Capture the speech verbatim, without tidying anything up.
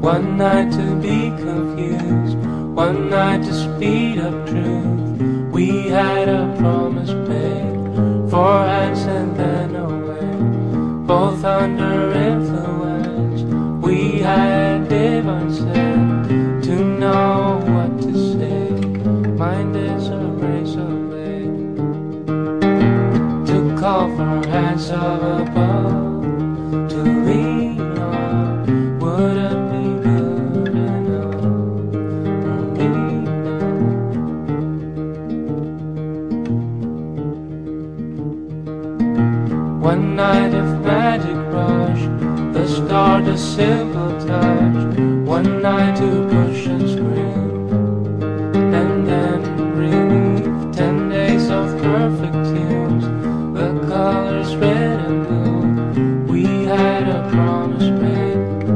One night to be confused, one night to speed up truth. We had a promise made, four hands and then away. Both under influence, we had divine sense to know what to say. Mind is a razor blade to call for hands of above, to lean on. Would it be good enough for me now? One night of magic rush, the start a simple touch. One night to push and scream, and then relief. Ten days of perfect tunes, the colors red and blue. We had a promise made,